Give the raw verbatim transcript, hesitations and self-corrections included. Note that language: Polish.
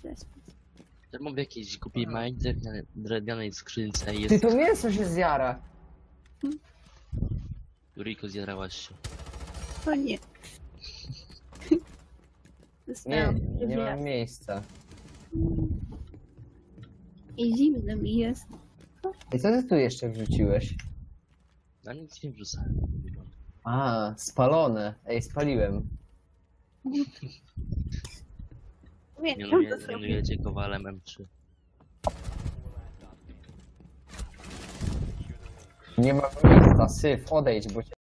Ja mam w jakiejś głupiej małej drewnianej, drewnianej skrzynce i Ty, jest... to mięso się zjara. Juriko, zjarałaś się. O nie. Nie, Zostałam nie mam wjazd. miejsca. I zimno mi jest. I co ty tu jeszcze wrzuciłeś? Na nic nie wrzucałem. A, spalone. Ej, spaliłem. Nie, Mianuję, to sobie. mianujecie Kowalem M trzy. Nie ma miejsca, syf, odejdź, bo cię